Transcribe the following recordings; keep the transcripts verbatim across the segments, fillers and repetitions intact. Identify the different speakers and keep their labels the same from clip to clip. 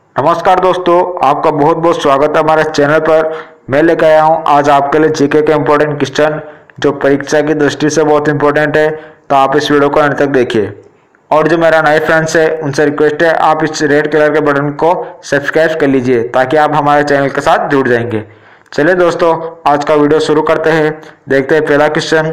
Speaker 1: नमस्कार दोस्तों, आपका बहुत बहुत स्वागत है हमारे चैनल पर। मैं लेकर आया हूं आज आपके लिए जीके के इम्पोर्टेंट क्वेश्चन जो परीक्षा की दृष्टि से बहुत इंपॉर्टेंट है। तो आप इस वीडियो को अंत तक देखिए। और जो मेरा नए फ्रेंड्स है उनसे रिक्वेस्ट है, आप इस रेड कलर के बटन को सब्सक्राइब कर लीजिए ताकि आप हमारे चैनल के साथ जुड़ जाएंगे। चलिए दोस्तों, आज का वीडियो शुरू करते हैं। देखते हैं पहला क्वेश्चन।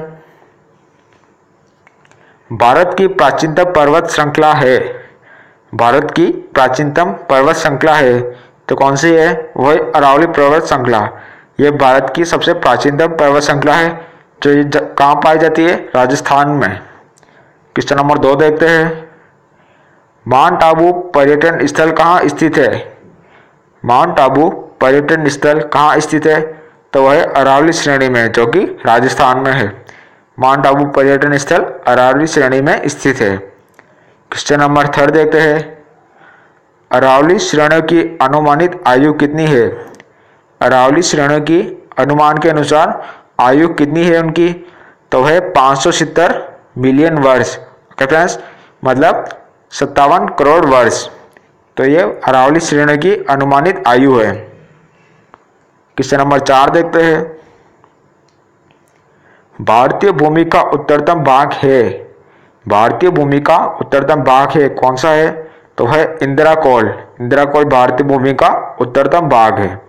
Speaker 1: भारत की प्राचीनतम पर्वत श्रृंखला है भारत की प्राचीनतम पर्वत श्रृंखला है तो कौन सी है? वह अरावली पर्वत श्रृंखला। यह भारत की सबसे प्राचीनतम पर्वत श्रृंखला है जो ये कहाँ पाई जाती है? राजस्थान में। क्वेश्चन नंबर दो देखते हैं। माउंट आबू पर्यटन स्थल कहाँ स्थित है? माउंट आबू पर्यटन स्थल कहाँ स्थित है? तो वह अरावली श्रेणी में, जो कि राजस्थान में है। माउंट आबू पर्यटन स्थल अरावली श्रेणी में स्थित है। क्वेश्चन नंबर थर्ड देखते हैं। अरावली श्रेणियों की अनुमानित आयु कितनी है? अरावली श्रेणियों की अनुमान के अनुसार आयु कितनी है उनकी? तो है पाँच सौ सत्तर मिलियन वर्ष। ओके फ्रेंड्स, मतलब सत्तावन करोड़ वर्ष। तो ये अरावली श्रेणी की अनुमानित आयु है। क्वेश्चन नंबर चार देखते हैं। भारतीय भूमि का उत्तरतम भाग है भारतीय भूमि का उत्तरतम भाग है कौन सा है? तो है इंदिरा कोल। इंदिरा कोल भारतीय भूमि का उत्तरतम भाग है।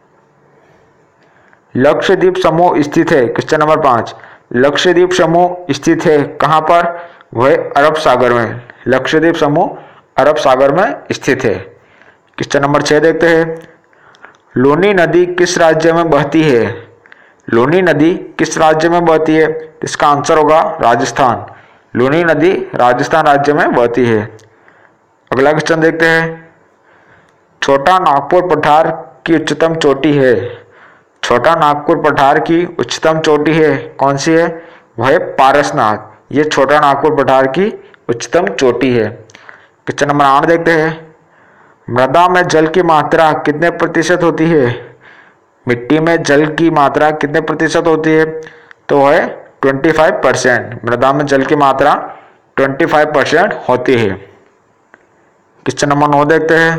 Speaker 1: लक्षद्वीप समूह स्थित है। क्वेश्चन नंबर पाँच। लक्षद्वीप समूह स्थित है कहाँ पर? वह अरब सागर में। लक्षद्वीप समूह अरब सागर में स्थित है। क्वेश्चन नंबर छः देखते हैं। लूनी नदी किस राज्य में बहती है? लूनी नदी किस राज्य में बहती है? इसका आंसर होगा राजस्थान। लूनी नदी राजस्थान राज्य में बहती है। अगला क्वेश्चन देखते हैं। छोटा नागपुर पठार की उच्चतम चोटी है। छोटा नागपुर पठार की उच्चतम चोटी है कौन सी है? वह पारसनाथ। ये छोटा नागपुर पठार की उच्चतम चोटी है। क्वेश्चन नंबर आठ देखते हैं। मृदा में जल की मात्रा कितने प्रतिशत होती है? मिट्टी में जल की मात्रा कितने प्रतिशत होती है? तो है पच्चीस परसेंट। मृदा में जल की मात्रा पच्चीस परसेंट होती है। क्वेश्चन नंबर नौ देखते हैं।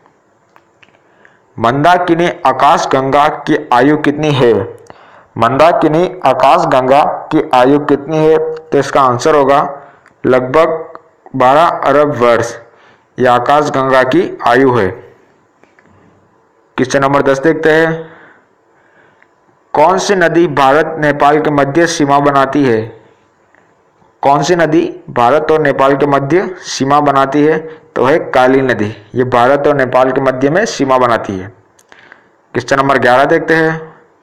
Speaker 1: मंदाकिनी आकाश गंगा की आयु कितनी है? मंदाकिनी आकाश गंगा की आयु कितनी है? तो इसका आंसर होगा लगभग बारह अरब वर्ष। यह आकाश गंगा की आयु है। क्वेश्चन नंबर दस देखते हैं। कौन सी नदी भारत नेपाल के मध्य सीमा बनाती है? कौन सी नदी भारत और नेपाल के मध्य सीमा बनाती है? तो है काली नदी। ये भारत और नेपाल के मध्य में सीमा बनाती है। क्वेश्चन नंबर ग्यारह देखते हैं।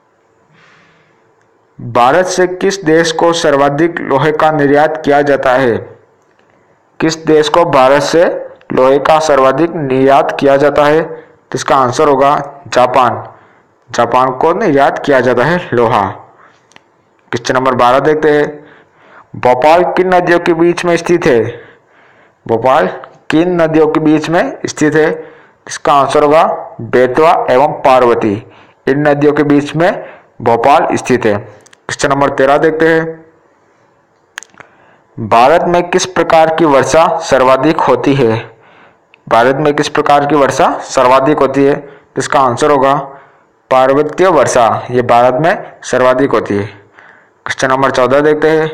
Speaker 1: भारत से किस देश को सर्वाधिक लोहे का निर्यात किया जाता है? किस देश को भारत से लोहे का सर्वाधिक निर्यात किया जाता है? तो इसका आंसर होगा जापान। जापान को निर्यात किया जाता है लोहा। क्वेश्चन नंबर बारह देखते हैं। भोपाल किन नदियों के बीच में स्थित है? भोपाल किन नदियों के बीच में स्थित है? इसका आंसर होगा बेतवा एवं पार्वती। इन नदियों के बीच में भोपाल स्थित है। क्वेश्चन नंबर तेरह देखते हैं। भारत में किस प्रकार की वर्षा सर्वाधिक होती है? भारत में किस प्रकार की वर्षा सर्वाधिक होती है? इसका आंसर होगा पार्वतीय वर्षा। ये भारत में सर्वाधिक होती है। क्वेश्चन नंबर चौदह देखते हैं।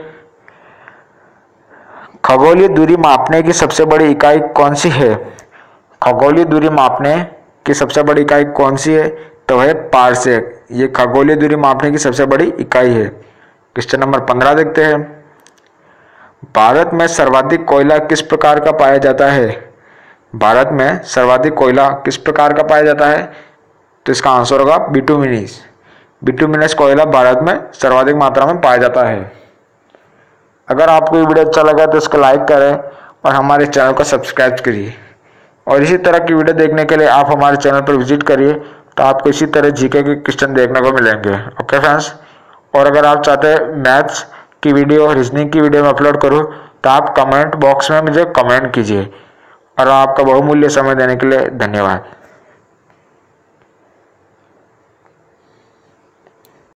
Speaker 1: खगोलीय दूरी मापने की सबसे बड़ी इकाई कौन सी है? खगोलीय दूरी मापने की सबसे बड़ी इकाई कौन सी है? तो है पारसेक। ये खगोलीय दूरी मापने की सबसे बड़ी इकाई है। क्वेश्चन नंबर पंद्रह देखते हैं। भारत में सर्वाधिक कोयला किस प्रकार का पाया जाता है? भारत में सर्वाधिक कोयला किस प्रकार का पाया जाता है? तो इसका आंसर होगा बिटुमिनस। बिटुमिनस कोयला भारत में सर्वाधिक मात्रा में पाया जाता है। अगर आपको ये वीडियो अच्छा लगा तो इसको लाइक करें और हमारे चैनल को सब्सक्राइब करिए। और इसी तरह की वीडियो देखने के लिए आप हमारे चैनल पर विजिट करिए, तो आपको इसी तरह जीके के क्वेश्चन देखने को मिलेंगे। ओके फ्रेंड्स, और अगर आप चाहते हैं मैथ्स की वीडियो, रीजनिंग की वीडियो में अपलोड करूँ तो आप कमेंट बॉक्स में मुझे कमेंट कीजिए। और आपका बहुमूल्य समय देने के लिए धन्यवाद।